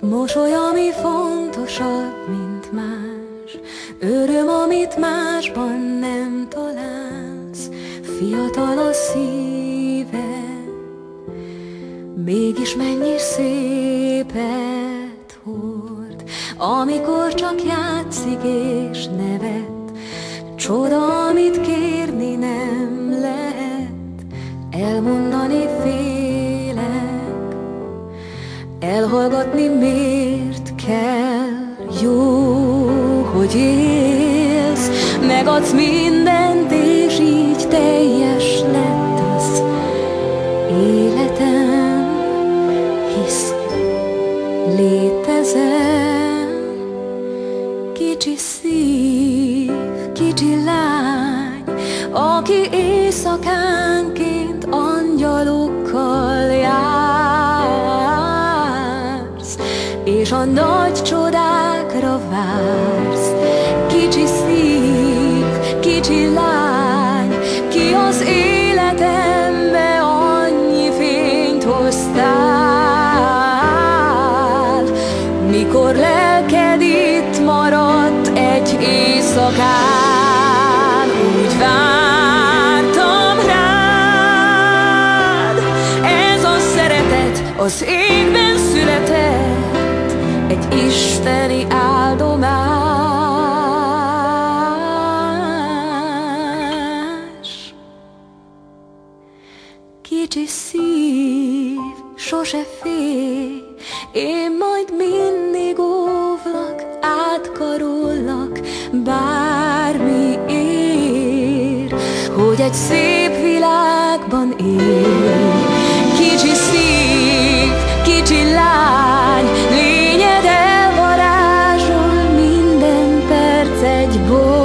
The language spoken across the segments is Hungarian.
Mosoly, ami fontosabb, mint más, öröm, amit másban nem találsz. Fiatal a szíve, mégis mennyi szépet hord. Amikor csak játszik és nevet, csoda, amit kérni nem lehet. Elmondani félek, elhallgatni miért kell. Jó, hogy élsz, megadsz mindent, és így teljes lett az életem. Hisz létezem, kicsi szív, kicsi lány, aki éjszakánként angyalokkal jársz, és a nagy csodákra vársz. Kicsi szív, kicsi lány, ki az életembe annyi fényt hoztál. Mikor lelked itt maradt egy éjszakán, úgy vártam rád. Ez a szeretet az égben született, egy isteni áldomás. Kicsi szív, sose félj, én majd mindig óvlak, átkarollak, bármi ér, hogy egy szép világban élj. Kicsi szív, kicsi lány, lényed elvarázsol, minden perc egy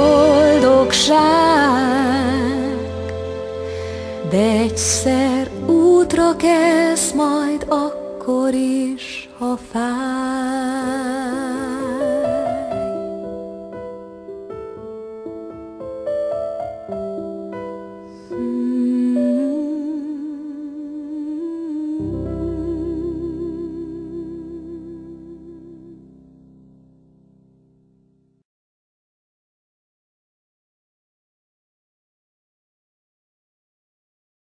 boldogság. De egyszer útra kezd majd akkor is, ha fáj.